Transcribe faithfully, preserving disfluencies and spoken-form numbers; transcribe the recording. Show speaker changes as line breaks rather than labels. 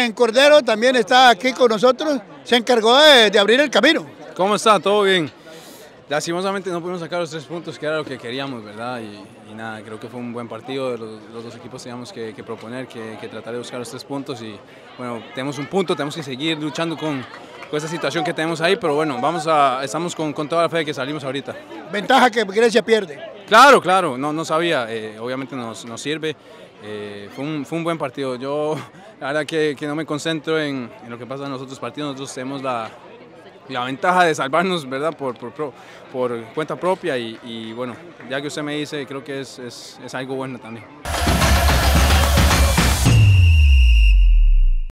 Rubén Cordero también está aquí con nosotros, se encargó de, de abrir el camino.
¿Cómo está? ¿Todo bien? Lastimosamente no pudimos sacar los tres puntos, que era lo que queríamos, ¿verdad? Y, y nada, creo que fue un buen partido. Los, los dos equipos teníamos que, que proponer, que, que tratar de buscar los tres puntos. Y bueno, tenemos un punto, tenemos que seguir luchando con, con esta situación que tenemos ahí. Pero bueno, vamos a, estamos con, con toda la fe de que salimos ahorita.
Ventaja que Grecia pierde.
Claro, claro, no, no sabía. Eh, obviamente nos, nos sirve. Eh, fue, un, fue un buen partido. Yo, la verdad que, que no me concentro en, en lo que pasa en los otros partidos. Nosotros tenemos la. la ventaja de salvarnos, ¿verdad? Por, por, por cuenta propia y, y bueno, ya que usted me dice, creo que es, es, es algo bueno también.